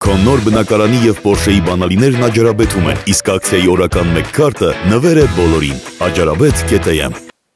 Քո նոր բնակարանի եւ Porsche-ի բանալիներն աջարաբեթում են, իսկ ակցիայի օրական 1 քարտը նվեր է բոլորին։ Աջարաբեթ.am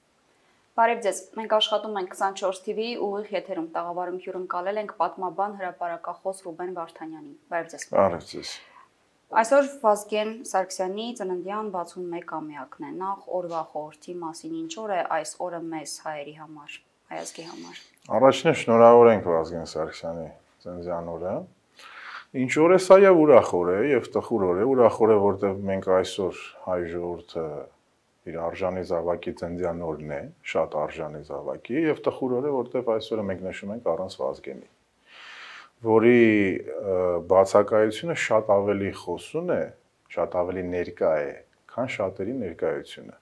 Բարև ձեզ, մենք աշխատում ենք 24 TV ուղիղ եթերում, տաղավարում հյուրընկալել ենք պատմաբան հրապարակախոս Ռուբեն Վարդանյանին։ Բարև ձեզ։ Բարև ձեզ։ Այսօր Վազգեն Սարգսյանի ծննդյան 61-ամյակն է։ Նախ օրվա խորհրդի մասին ինչ օր է այս օրը մեզ հայերի համար, հայազգի համար։ Առաջինը շնորհավոր ենք Վազգեն Սարգսյանի ծննդյան օրը։ Ինչ օր է սա եւ ուրախ օր է եւ տխուր օր է։ Ուրախ օր է, որտեղ մենք այսօր հայ ժողովուրդը իր արժանի զավակի ծննդյան օրն է, շատ արժանի զավակի եւ տխուր օր է, որտեղ այսօրը մենք նշում ենք առանց Վազգենի, որի բացակայությունը շատ ավելի խոսուն է, շատ ավելի ներկա է, քան շատերի ներկայությունը։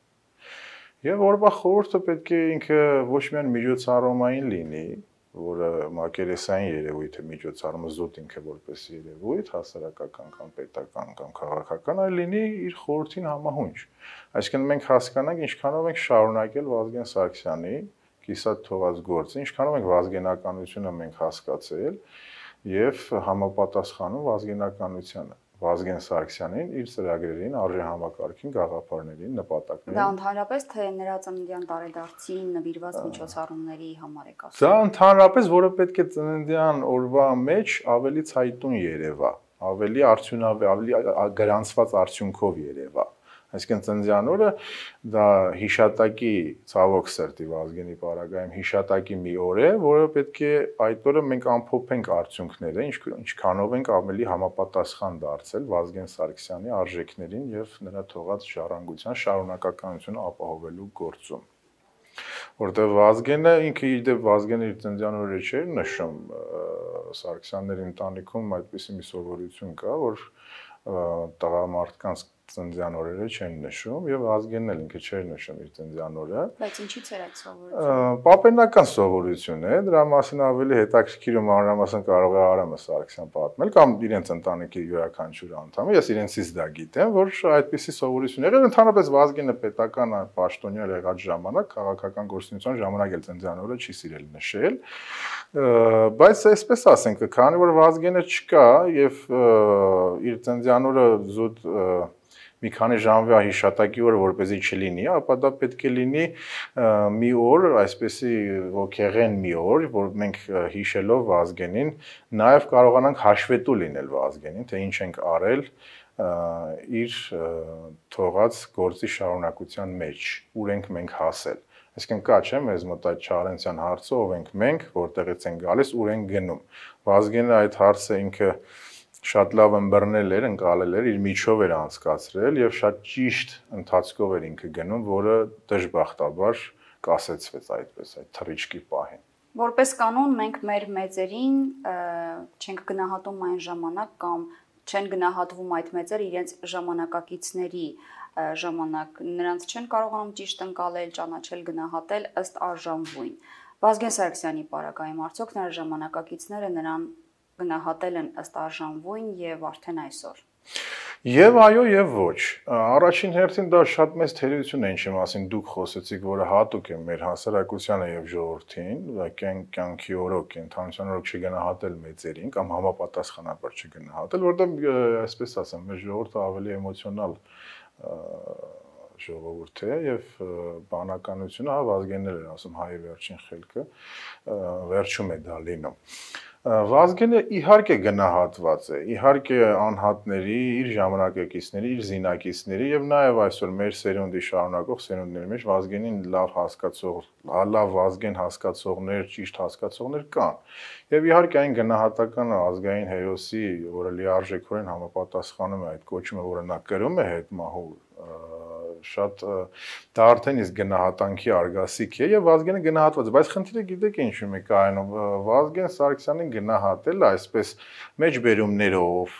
Եվ օրվա խորհուրդը պետք է ինքը ոչ միայն միջոցառումային լինի, որը մակերեսային երևույթ է, միջոցառումը զուտ ինքը որպես երևույթ, հասարակական կամ պետական կամ քաղաքական, այլ լինի իր խորհրդին համահունչ։ Այսինքն մենք հասկանանք ինչքանով ենք շարունակել Վազգեն Սարգսյանի կիսատ թողած գործը, ինչքանով ենք վազգենականությունը մենք հասկացել եւ համապատասխանում վազգենականությանը, Վազգեն Սարգսյանին իր ծրագրերին, արժեհամակարգին, գաղափարներին, նպատակներին։ Դա ընդհանրապես թե նրա ծննդյան տարեդարձին նվիրված միջոցառումների համար է ասում։ Դա ընդհանրապես, որը պետք է ծննդյան օրվա մեջ ավելի ցայտուն երևա, ավելի արդյունավետ, ավելի գրանցված արդյունքով երևա։ Այսինքն ծննդյան օրը դա հիշատակի ցավոք սրտի Վազգենի պարագայում հիշատակի մի օր է, որը պետք է այդ օրը մենք ամփոփենք արդյունքները, ինչքանով ենք ավելի համապատասխան դարձել Վազգեն Սարգսյանի արժեքներին եւ նրա թողած ժառանգության շարունակականությունը ապահովելու գործում։ Որտեղ Վազգենը ինքը իդեպ Վազգենը իր ծննդյան օրը չէր նշում, Սարգսյանների ընտանիքում այդպիսի մի սովորություն կա, որ տղամարդկանց ծննդյան օրերը չեն նշում եւ Վազգենն էլ ինքը չէր նշում իր ծննդյան օրը։ Բայց ինչի՞ց էր այդ սովորությունը։ Պապենական սովորություն է, դրա մասին ավելի հետաքրքիր ու մանրամասն կարող է Արամը Սարգսյան պատմել կամ իրենց ընտանիքի յուրաքանչյուր անդամը, ես իրենցից դա գիտեմ, որ այդպիսի սովորություն եղել, ընդհանրապես Վազգենը պետական պաշտոնյա եղած ժամանակ քաղաքական գործունեության ժամանակ էլ ծննդյան օրը չի սիրել նշել, բայց այսպես ասենք, քանի որ Վազգենը չկա եւ իր ծննդյան օրը զուտ մի քանի ժամվա հիշատակի օրը որպեսզի չլինի, ապա դա պետք է լինի մի օր, այսպեսի ոգեղեն մի օր, որ մենք հիշելով Վազգենին, նաև կարողանանք հաշվետու լինել Վազգենին, թե ինչ ենք արել իր թողած գործի շարունակության մեջ, ուր ենք մենք հասել։ Այսինքն կա չէ՞ մեզ մոտ այդ Չարենցյան հարցը, ով ենք մենք, որտեղից ենք գալիս, ուր ենք գնում։ Վազգենը այդ հարցը ինքը շատ լավ ըմբռնել էր, ընկալել էր, իր միջով էր անցկացրել եւ շատ ճիշտ ընթացքով էր ինքը գնում, որը դժբախտաբար կասեցվեց այդպես այդ թռիչքի պահին։ Որպես կանոն մենք մեր մեծերին չենք գնահատում այն ժամանակ կամ չեն գնահատվում այդ մեծերը իրենց ժամանակակիցների ժամանակ, նրանց չեն կարողանում ճիշտ ընկալել, ճանաչել, գնահատել ըստ արժանվույն։ Վազգեն Սարգսյանի պարագայում արդյոք նրա ժամանակակիցները նրան գնահատել են ըստ արժանվույն եւ արդեն այսօր։ Եվ այո, եւ ոչ։ Առաջին հերթին դա շատ մեծ թերություն է, ինչի մասին դուք խոսեցիք, որը հատուկ է մեր հասարակությանը եւ ժողովրդին, կյանքի օրոք, ընդհանրության օրոք չգնահատել մեծերին կամ համապատասխանաբար չգնահատել, որտեղ այսպես ասեմ, մեր ժողովուրդը ավելի էմոցիոնալ ժողովուրդ է եւ բանականությունը, Վազգենն էր ասում, հայ վերջին խելքը վերջում է դա լինում։ Վազգենը իհարկե գնահատված է, իհարկե անհատների, իր ժամանակակիցների, իր զինակիցների եւ նաեւ այսօր մեր սերունդի շարունակող սերունդների մեջ Վազգենին լավ Վազգեն հասկացողներ, ճիշտ հասկացողներ կան։ Եւ իհարկե այն գնահատականը ազգային հերոսի, որը լիարժեքորեն համապատասխանում է այդ կոչումը, որը նա կրում է հետմահու շատ դա արդեն իսկ գնահատանքի արգասիկ է եւ Վազգենը գնահատված է, բայց խնդիրը գիտեք ինչու՞մ է կայանում, Վազգեն Սարգսյանին գնահատել այսպես մեջբերումներով,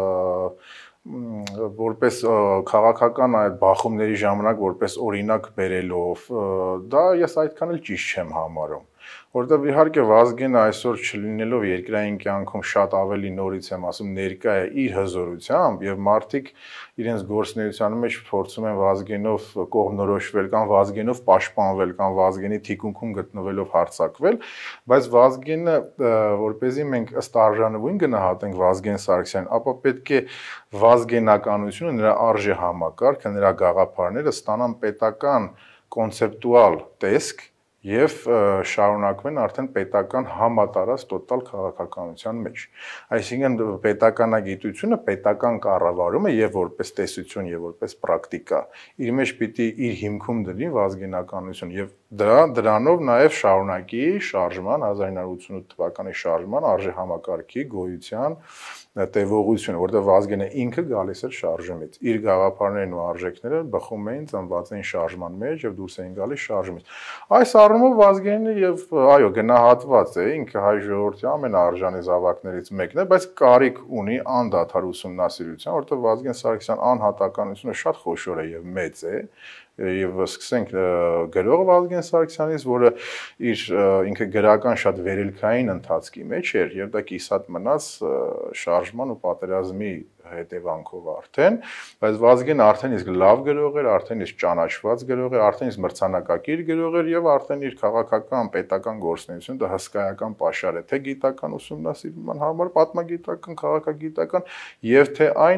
որպես քաղաքական այդ բախումների ժամանակ որպես օրինակ բերելով, դա ես այդքան էլ ճիշտ չեմ համարում, Որտեղ իհարկե Վազգենը այսօր չլինելով երկրային կյանքում շատ ավելի նորից եմ ասում ներկա է իր հզորությամբ եւ մարդիկ իրենց գործունեության մեջ փորձում են Վազգենով կողմնորոշվել կամ Վազգենով պաշտպանվել կամ Վազգենի թիկունքում գտնվելով հարձակվել, բայց Վազգենը որպեսզի մենք ըստ արժանվույն գնահատենք Վազգեն Սարգսյանին, ապա պետք է վազգենականությունը, նրա արժե համակարգը, նրա գաղափարները ստանան պետական կոնցեպտուալ տեսք եւ շարունակվեն արդեն պետական համատարած տոտալ քաղաքականության մեջ։ Այսինքն պետականագիտությունը, պետական կառավարումը եւ որպես տեսություն եւ որպես պրակտիկա իր մեջ պիտի իր հիմքում դնի վազգենականություն եւ դրանով նաեւ շարունակի շարժման 1988 թվականի շարժման արժե համակարգի գոյության տևողությունը, որտեղ Վազգենը ինքը գալիս էր շարժումից։ Իր գաղափարներն ու արժեքները բխում էին, ծնված էին շարժման մեջ եւ դուրս էին գալիս շարժումից։ Այս առումով Վազգենը եւ այո, գնահատված է, ինքը հայ ժողովրդի ամենաարժանի զավակներից մեկն է, բայց կարիք ունի անդադար ուսումնասիրության, որտեղ Վազգեն Սարգսյան անհատականությունը շատ խոշոր է եւ մեծ է։ Եվ սկսենք գրող Վազգեն Սարգսյանից, որը իր ինքը գրական շատ վերելքային ընթացքի մեջ էր եւ դա կիսատ մնաց շարժման ու պատերազմի հետևանքով արդեն, բայց Վազգենը արդեն իսկ լավ գրող էր, արդեն իսկ ճանաչված գրող էր, արդեն իսկ մրցանակակիր գրող էր եւ արդեն իր քաղաքական պետական գործունեությունը դա հսկայական պաշար է, թե գիտական ուսումնասիրման համար, պատմագիտական, քաղաքագիտական եւ թե այն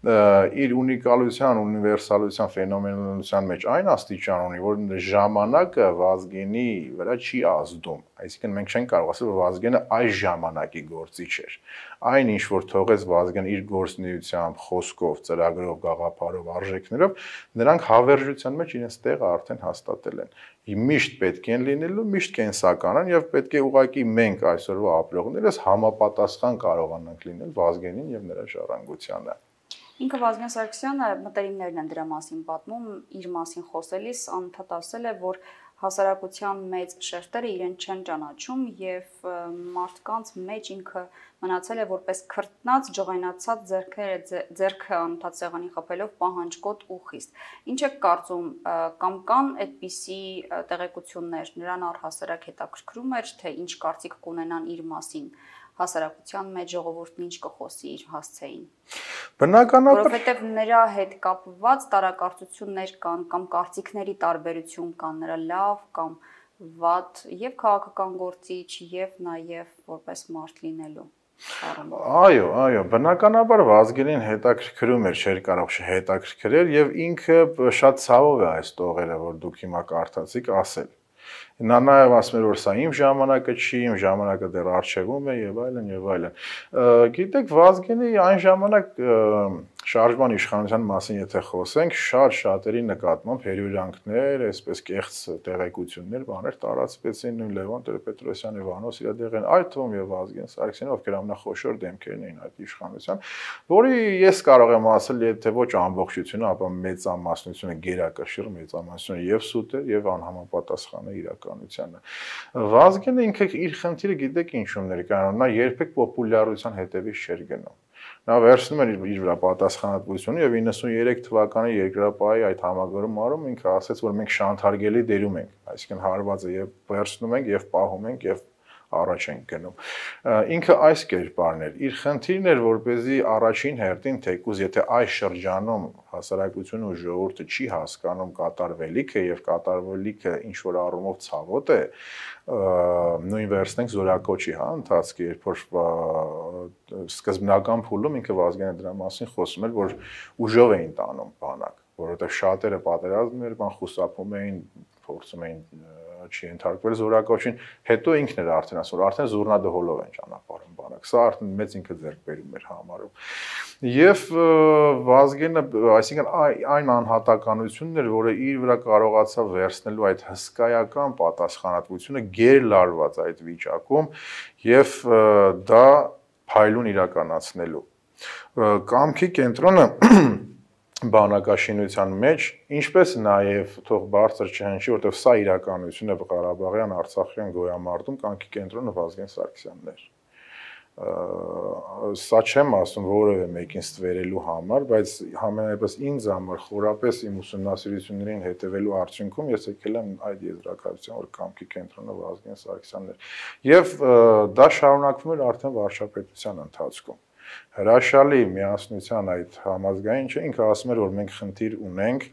իր ունիկալության, ունիվերսալության, ֆենոմենալության մեջ այն աստիճան ունի, որ ժամանակը Վազգենի վրա չի ազդում, այսինքն մենք չենք կարող ասել, որ Վազգենը այս ժամանակի գործիչ էր։ Այն ինչ որ թողեց Վազգենը իր գործունեությամբ, խոսքով, ծրագրով, գաղափարով, արժեքներով, նրանք հավերժության մեջ իրենց տեղը արդեն հաստատել են։ Միշտ պետք են լինելու, միշտ կենսական են եւ պետք է ուղղակի մենք այսօրվա ապրողներս համապատասխան կարողանանք լինել Վազգենին եւ նրա ժառանգությանը։ Ինքը Վազգեն Սարգսյանը մտերիմներն են դրա մասին պատմում, իր մասին խոսելիս անընդհատ ասել է, որ հասարակության մեծ շերտերը իրեն չեն ճանաչում եւ մարդկանց մեջ ինքը մնացել է որպես քրտնած, ջղայնացած ձեռքը անընդհատ սեղանի խփելով պահանջկոտ ու խիստ։ Ինչ եք կարծում, կամ կան այդպիսի տեղեկություններ, նրան առհասարակ հետաքրքրում էր, թե ինչ կարծիք կունենան իր մասին հասարակության մեջ ժողովուրդն ինչ կխոսի իր հասցեին։ Բնականաբար, որովհետև նրա հետ կապված տարակարծություններ կան կամ կարծիքների տարբերություն կան, նրա լավ կամ վատ եւ քաղաքական գործիչ եւ նաեւ որպես մարդ լինելու։ Այո, բնականաբար Վազգենին հետաքրքրում էր, չէր կարող չհետաքրքրել եւ ինքը շատ ցավով է այս տողերը, որ դուք հիմա կարդացիք, ասել։ Նա նաև ասում էր, որ սա իմ ժամանակը չի, իմ ժամանակը դեռ առջևում է եւ այլն եւ այլն։ Գիտեք, Վազգենի այն ժամանակ շարժման իշխանության մասին եթե խոսենք, շատերի նկատմամբ հերյուրանքներ, այսպես կեղծ տեղեկություններ, բաներ տարածվեցին նույն Լևոն Տեր-Պետրոսյանի, Վանո Սիրադեղյան, այդ թվում եւ Վազգեն Սարգսյանը, ովքեր ամենախոշոր դեմքերն էին այդ իշխանության, որի ես կարող եմ ասել, եթե ոչ ամբողջությունը, ապա մեծամասնությունը գերակշիռ մեծամասնությունը եւ սուտ է եւ անհամապատասխան է իրականությանը։ Վազգենը ինքը իր խնդիրը գիտեք ինչումն էր կանում, նա երբեք պոպուլյարության հետևից չէր գնում։ Նա վերցնում էր իր վրա պատասխանատվությունը եւ 93 թվականի երկրապահի այդ համագումարում ինքը ասաց, որ մենք շանթարգելի դերում ենք, այսինքն հարվածը եւ վերցնում ենք եւ պահում ենք եւ առաջ ենք գնում։ Ինքը այս կերպարն էր։ Իր խնդիրն էր, որպեսզի առաջին հերթին թեկուզ եթե այս շրջանում հասարակությունը ու ժողովուրդը չի հասկանում կատարվելիքը եւ կատարվելիքը ինչ որ առումով ցավոտ է, նույն վերցնենք Զորակոչի ընթացքի, երբ որ սկզբնական փուլում ինքը Վազգենը դրա մասին խոսում էր, որ ուժով էին տանում բանակ, որովհետեւ շատերը պատերազմներ բան խուսափում էին, փորձում էին չի ընդհարկվել Զորակոչին, հետո ինքն էր արդեն ասում, որ արդեն զուռնադհոլով են ճանապարհում բանակ։ Սա արդեն մեծ ինքը ձեռքբերում էր համարում։ Եվ Վազգենը, այսինքն այն անհատականությունն էր, որը իր վրա կարողացավ վերցնելու այդ հսկայական պատասխանատվությունը գերլարված այդ վիճակում եւ դա փայլուն իրականացնելու։ Կամքի կենտրոնը բանակաշինության մեջ, ինչպես նաև թող բարձր չհնչի, որտեղ սա իրականություն է Ղարաբաղյան, Արցախյան գոյամարտում կամքի կենտրոնը Վազգեն Սարգսյանն էր։ Սա չեմ ասում որևէ մեկին ստվերելու համար, բայց համենայնպես ինձ համար խորապես իմ ուսումնասիրություններին հետևելու արդյունքում ես եկել եմ այդ եզրակացության, որ կամքի կենտրոնը Վազգեն Սարգսյանն էր։ Եվ դա շարունակվում էր արդեն վարչապետության ընթացքում։ Հրաշալի միասնության այդ համազգային չէ, ինքը ասում էր, որ մենք խնդիր ունենք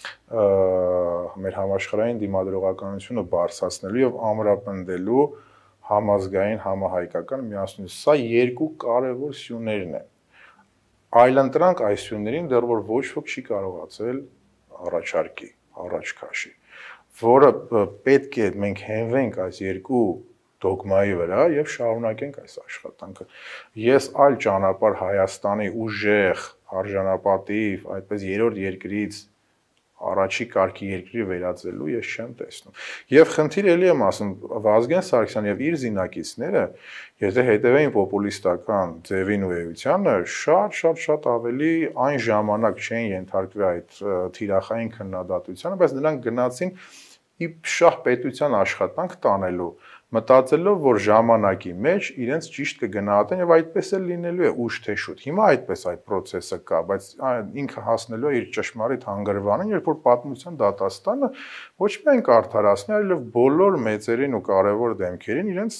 մեր համաշխարհային դիմադրողականությունը բարձրացնելու եւ ամրապնդելու համազգային համահայկական միասնություն։ Սա երկու կարևոր սյուներն են։ Այլընտրանք այս սյուներին դեռ որ ոչ ոք չի կարողացել առաջարկի, առաջ քաշի, որը պետք է մենք հենվենք այս երկու դոգմայի վրա եւ շարունակենք այս աշխատանքը։ Ես այլ ճանապարհ Հայաստանի ուժեղ, արժանապատիվ, այդպես երրորդ երկրից առաջի կարգի երկրի վերածելու ես չեմ տեսնում։ Եվ խնդիր էլի եմ ասում, Վազգեն Սարգսյան եւ իր զինակիցները, եթե հետևեին պոպուլիստական ձևին ու էությանը, շատ ավելի այն ժամանակ չեն ենթարկվի այդ թիրախային քննադատությանը, բայց նրանք գնացին իշխող պետության աշխատանք տանելու, մտածելով, որ ժամանակի մեջ իրենց ճիշտ կգնահատեն եւ այդպես էլ լինելու է ուշ թե շուտ։ Հիմա այդպես այդ process-ը կա, բայց ինքը հասնելու է իր ճշմարիտ հանգրվանին, երբ որ պատմության դատաստանը ոչ միայն կարդարացնի, այլև բոլոր մեծերին ու կարևոր դեմքերին իրենց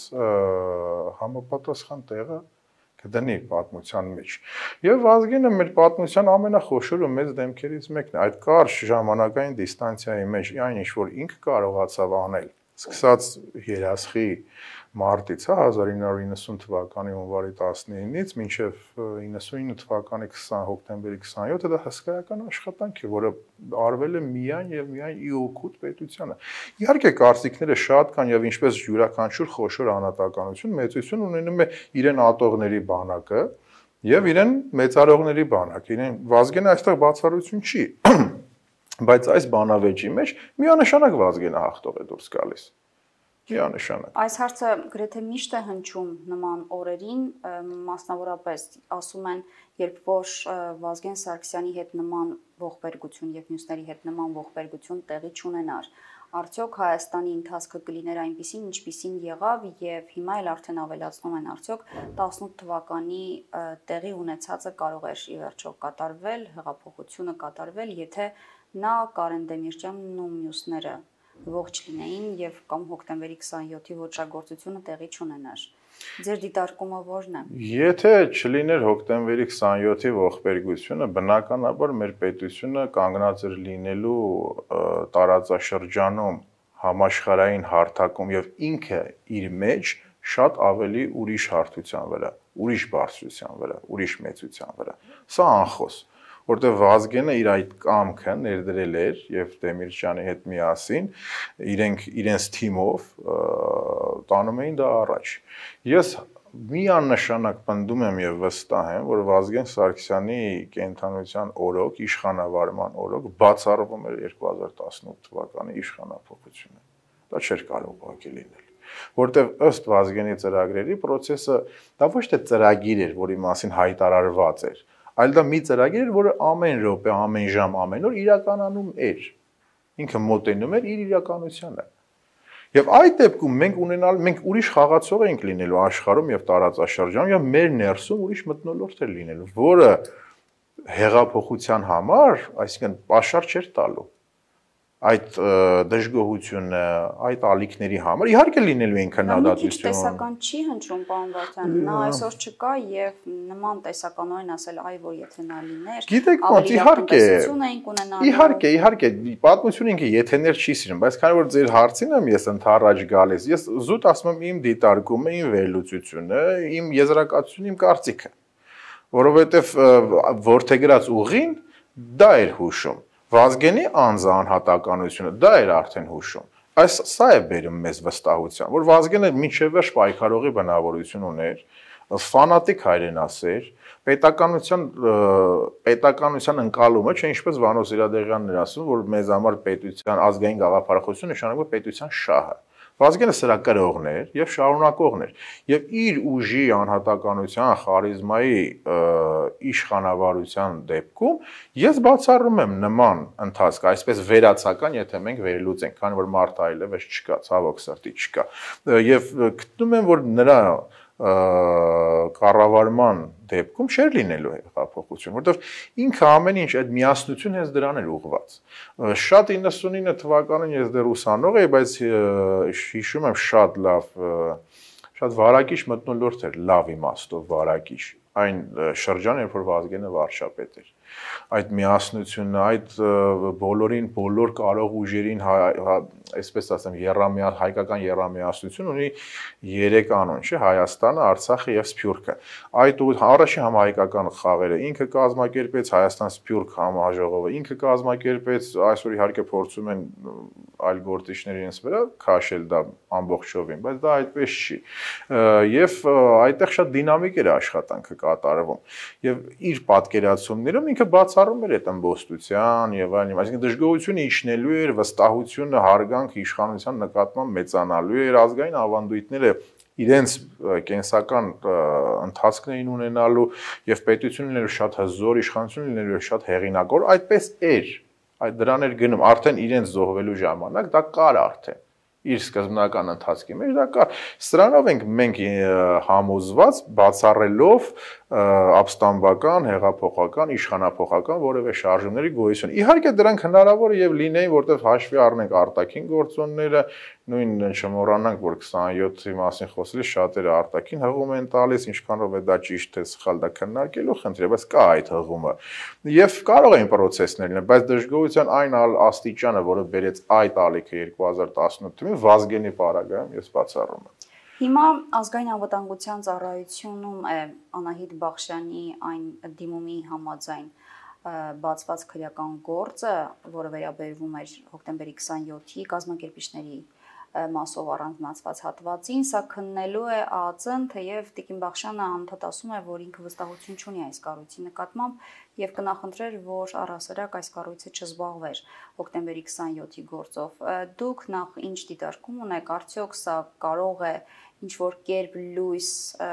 համապատասխան տեղը կդնի պատմության մեջ։ Եվ Վազգենը մեր պատմության ամենախոշոր ու մեծ դեմքերից մեկն է։ Այդ կարճ ժամանակային դիստանցիայի մեջ այն ինչ որ ինքը կարողացավ անել, սկսած երասխի մարտից, 1990 թվականի հունվարի 19-ից մինչև 99 թվականի 20 հոկտեմբերի 27-ը դա հսկայական աշխատանք է, որը արվել է միայն եւ միայն ի օգուտ պետությանը։ Իհարկե կարծիքները շատ կան եւ ինչպես յուրաքանչյուր խոշոր անհատականություն մեծություն ունենում է իրեն ատողների բանակը եւ իրեն մեծարողների բանակը։ Իրեն Վազգենը այստեղ բացառություն չի, բայց այս բանավեճի մեջ միանշանակ Վազգենը հաղթող է դուրս գալիս։ Միանշանակ։ Այս հարցը գրեթե միշտ է հնչում նման օրերին, մասնավորապես ասում են, երբ որ Վազգեն Սարգսյանի հետ նման ողբերգություն եւ մյուսների հետ նման ողբերգություն տեղի չունենար, արդյոք Հայաստանի ընթացքը կլիներ այնպիսին, ինչպիսին եղավ եւ հիմա էլ արդեն ավելացնում են, արդյոք 18 թվականի տեղի ունեցածը կարող էր ի վերջո կատարվել, հեղափոխությունը կատարվել, եթե նա Կարեն Դեմիրճյանն ու մյուսները ողջ լինեին եւ կամ հոկտեմբերի 27-ի ոճրագործությունը տեղի չունենար։ Ձեր դիտարկումը ո՞րն է։ Եթե չլիներ հոկտեմբերի 27-ի ողբերգությունը, բնականաբար մեր պետությունը կանգնած էր լինելու տարածաշրջանում համաշխարհային հարթակում եւ ինքը իր մեջ շատ ավելի ուրիշ հարթության վրա, ուրիշ բարձրության վրա, ուրիշ մեծության վրա։ Սա անխոս, որտեղ Վազգենը իր այդ կամքը ներդրել էր եւ Դեմիրճյանի հետ միասին իրենց թիմով տանում էին դա առաջ։ Ես միանշանակ պնդում եմ եւ վստահ եմ, որ Վազգեն Սարգսյանի կենթանության օրոք, իշխանավարման օրոք բացառվում էր 2018 թվականի իշխանափոխությունը։ Դա չէր կարող ուղղակի լինել, որտեղ ըստ Վազգենի ծրագրերի process-ը դա ոչ թե ծրագիր էր, որի մասին հայտարարված էր, այլ դա մի ծրագիր էր, որը ամեն րոպե, ամեն ժամ, ամեն օր իրականանում էր։ Ինքը մոտենում էր իր իրականությանը։ Եվ այդ դեպքում մենք ուրիշ խաղացող ենք լինելու աշխարհում եւ տարածաշրջանում եւ մեր ներսում ուրիշ մթնոլորտ էր լինելու, որը հեղափոխության համար, այսինքն պաշար չէր տալու այդ դժգոհությունը, այդ ալիքների համար իհարկե լինելու են քննադատություն։ Դա տեսական չի հնչում, պարոն Վարդան, նա այսօր չկա եւ նման տեսականորեն ասել, այ որ եթե նա լիներ, գիտեք ոնց, իհարկե, պատմությունը ինքը եթեներ չի սիրում, բայց քանի որ ձեր հարցին եմ ես ընդառաջ գալիս, ես զուտ ասում եմ իմ դիտարկումը, իմ վերլուծությունը, իմ եզրակացությունը, իմ կարծիքը, որովհետեւ ворթեգրած ուղին դա էր հուշում։ Վազգենի անձանհատականությունը դա էր արդեն հուշում։ Սա է բերում մեզ վստահության, որ Վազգենը մինչև վերջ պայքարողի բնավորություն ուներ, ֆանատիկ հայրենասեր, պետականության ընկալումը, չէ, ինչպես Վանո Սիրադեղյանն էր ասում, որ մեզ համար պետության ազգային գաղափարախոսությունը նշանակում է պետության շահը։ Վազգենը սրա կրողն էր եւ շարունակողն էր եւ իր ուժի անհատականության, խարիզմայի իշխանավարության դեպքում ես բացառում եմ նման ընթացք, այսպես վերացական, եթե մենք վերլուծենք, քանի որ մարդը այլևս չկա, ցավոք սրտի չկա։ Եվ գտնում եմ, որ նրա կառավարման դեպքում չէր լինելու հեղափոխություն, որովհետև ինքը ամեն ինչ այդ միասնություն հենց դրան էր ուղղված։ Շատ 99 թվականին ես դեռ ուսանող էի, բայց հիշում եմ շատ լավ, շատ վարակիչ մթնոլորտ էր, լավ իմաստով վարակիչ։ Այն շրջանը, երբ որ Վազգենը վարչապետ էր։ Այդ միասնությունը, այդ բոլորին, բոլոր կարող ուժերին, այսպես ասեմ, հայկական եռամիասնություն ունի 3 անուն, չէ՞, Հայաստանը, Արցախը եւ Սփյուռքը։ Այդ առաջին համահայկական խաղերը ինքը կազմակերպեց, Հայաստան-Սփյուռք համաժողովը ինքը կազմակերպեց, այսօր իհարկե փորձում են այլ գործիչներ իրենց վրա քաշել դա ամբողջովին, բայց դա այդպես չի։ Եվ այդտեղ շատ դինամիկ էր աշխատանքը կատարվում։ Եվ իր պատկերացումներում ինքը բացառում էր այդ ըմբոստության եւ այլն, այսինքն դժգոհությունը իջնելու էր, վստահությունը, հարգանք իշխանության նկատմամբ մեծանալու էր, ազգային ավանդույթները իրենց կենսական ընթացքն էին ունենալու եւ պետությունն էր շատ հզոր, իշխանությունն էր շատ հեղինակոր, այդպես էր։ Այդ դրան էր գնում, արդեն իրենց զոհվելու ժամանակ դա կար արդեն։ Իր սկզբնական ընթացքի մեջ դա կար։ Սրանով ենք մենք համոզված բացառելով ապստամբական, հեղափոխական, իշխանափոխական որևէ շարժումների գոյություն։ Իհարկե դրանք հնարավոր է եւ լինեին, որտեղ հաշվի առնենք արտաքին գործոնները, նույն չմոռանանք, որ 27-ի մասին խոսելիս շատերը արտաքին հղում են տալիս, ինչքանով է դա ճիշտ է, սխալ, դա քննարկելու խնդիր է, բայց կա այդ հղումը։ Եվ կարող են պրոցեսներ լինել, բայց դժգոհության այն աստիճանը, որը բերեց այդ ալիքը 2018 թվականին, Վազգենի պարագայում ես բացառում եմ։ Հիմա ազգային անվտանգության ծառայությունում է Անահիտ Բախշյանի այն դիմումի համաձայն բացված քրեական գործը, որը վերաբերվում էր հոկտեմբերի 27-ի կազմակերպիչների մասով առանձնացված հատվածին, սա քննելու է ԱԱԾ-ն, թեև Տիկին Բախշյանը անդադ ասում է, որ ինքը վստահություն չունի այս կառույցի նկատմամբ եւ կնախընտրեր, որ առհասարակ այս կառույցը չզբաղվեր հոկտեմբերի 27-ի գործով։ Դուք նախ ինչ դիտարկում ունեք, արդյոք սա կարող է ինչ որ կերպ լույս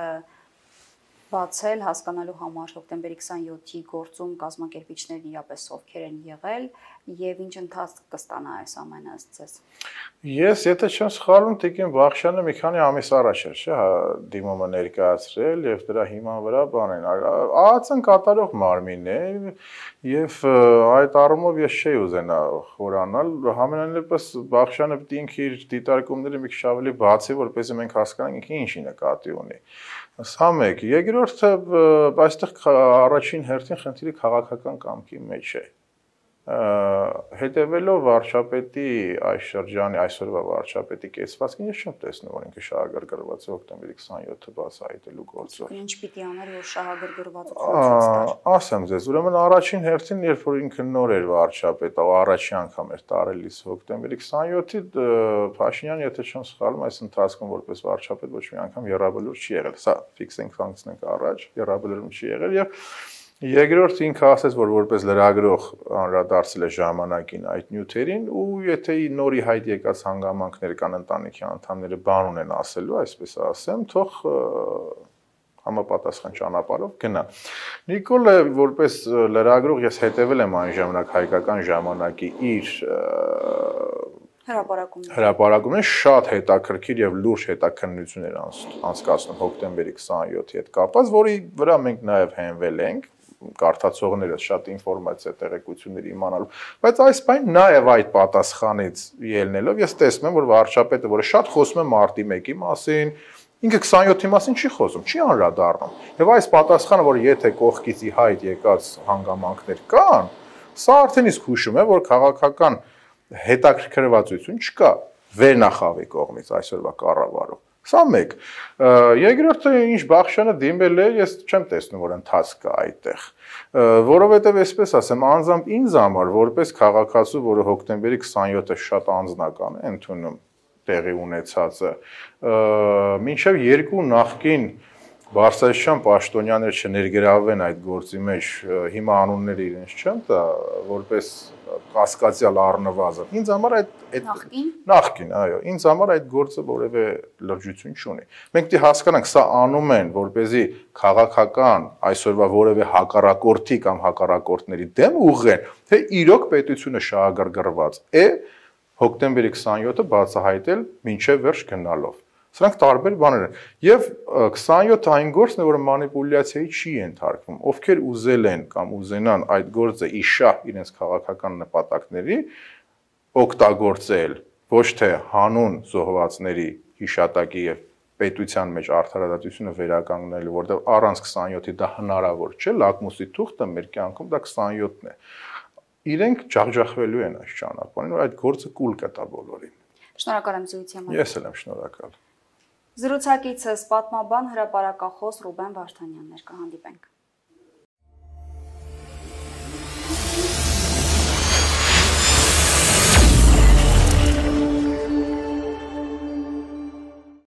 բացել հասկանալու համար հոկտեմբերի 27-ի գործում կազմակերպիչներն իրապես ովքեր են եղել եւ ինչ ընթացք կստանա այս ամենը ըստ ձեզ։ Ես եթե չեմ սխալվում, Տիկին Բախշյանը մի քանի ամիս առաջ էր, չէ՞, դիմումը ներկայացրել եւ դրա հիման վրա բան են։ ԱԱԾ-ն կատարող մարմին է եւ այդ առումով ես չէի ուզենա խորանալ, համենայնիվս Բախշյանը պետք է ինքը իր դիտարկումները մի քիչ ավելի բացի, որպեսզի մենք հասկանանք ինքը ինչի նկատի ունի։ Սա մեկ, երկրորդը այստեղ առաջին հերթին խնդիրը քաղաքական կամքի մեջ է։ Հետևելով վարչապետի այս շրջանի այսօրվա վարչապետի կեցվածքին ես չեմ տեսնում, որ ինքը շահագրգռված է հոկտեմբերի 27-ը բացահայտելու գործով։ Ինչ պիտի աներ, որ շահագրգռվածությունը չստար։ Ասեմ ձեզ, ուրեմն առաջին հերթին, երբ որ ինքը նոր էր վարչապետ, առաջին անգամ էր տարելիս հոկտեմբերի 27-ի, Փաշինյանը, եթե չեմ սխալվում, այս ընթացքում որպես վարչապետ ոչ մի անգամ եռաբլուր չի եղել։ Սա ֆիքսենք ցանցնենք առաջ, եռաբլուրում չի եղել եւ երկրորդ ինքը ասեց, որ որպես լրագրող անդրադարձել է ժամանակին այդ նյութերին ու եթե նորի հայտ եկած հանգամանքներ կան ընտանիքի անդամները բան ունեն ասելու, այսպես ասեմ, թող համապատասխան ճանապարհով գնա։ Նիկոլը որպես լրագրող ես հետևել եմ այն ժամանակ հայկական ժամանակի իր հրապարակումները շատ հետաքրքիր եւ լուրջ հետաքննություններ անցկացնում հոկտեմբերի 27-ի հետ կապված, որի վրա մենք նաեւ հենվել ենք կարդացողները շատ ինֆորմացիա տեղեկություններ իմանալու, բայց այս բան նաև այդ պատասխանից ելնելով ես տեսնում եմ, որ վարչապետը, որը շատ խոսում է մարտի 1-ի մասին, ինքը 27-ի մասին չի խոսում, չի անդրադառնում։ Եվ այս պատասխանը, որ եթե կողքից ի հայտ եկած հանգամանքներ կան, սա արդեն իսկ հուշում է, որ քաղաքական հետաքրքրվածություն չկա վերնախավի կողմից այսօրվա կառավարում։ Սա մեկ։ Երկրորդը ինչ Բախշյանը դիմել է, ես չեմ տեսնում, որ ընթացք կա այդտեղ։ Որովհետև այսպես ասեմ, անձամբ ինձ համար որպես քաղաքացու, որը հոկտեմբերի 27-ը շատ անձնական է ընդունում տեղի ունեցածը, մինչև երկու նախկին Բարսեղյան պաշտոնյաներ չներգրավեն այդ գործի մեջ, հիմա անունները իրենց չեմ տա, որպես կասկածյալ առնվազն։ Ինձ համար այդ նախկին, այո, ինձ համար այդ գործը որևէ լրջություն չունի։ Մենք պետք է հասկանանք, սա անում են, որպեսզի քաղաքական այսօրվա որևէ հակառակորդի կամ հակառակորդների դեմ ուղղեն, թե իրոք պետությունը շահագրգռված է հոկտեմբերի 27-ը բացահայտել մինչև վերջ գնալով։ Սրանք տարբեր բաներ են։ Եվ 27 այն գործն է, որը մանիպուլյացիայի չի ենթարկվում։ Ովքեր ուզել են կամ ուզենան այդ գործը իշահ իրենց քաղաքական նպատակների օգտագործել, ոչ թե հանուն զոհվածների հիշատակի եւ պետության մեջ արդարադատությունը վերականգնելու, որտեղ առանց 27-ի դա հնարավոր չէ, լակմուսի թուղթը մեր կյանքում դա 27-ն է։ Իրենք ջախջախվելու են այս ճանապարհին, որ այդ գործը կուլ կտա բոլորին։ Շնորհակալ եմ զրույցի համար։ Ես էլ եմ շնորհակալ։ Զրուցակիցս պատմաբան հրապարակախոս Ռուբեն Վարդանյանն էր, կհանդիպենք։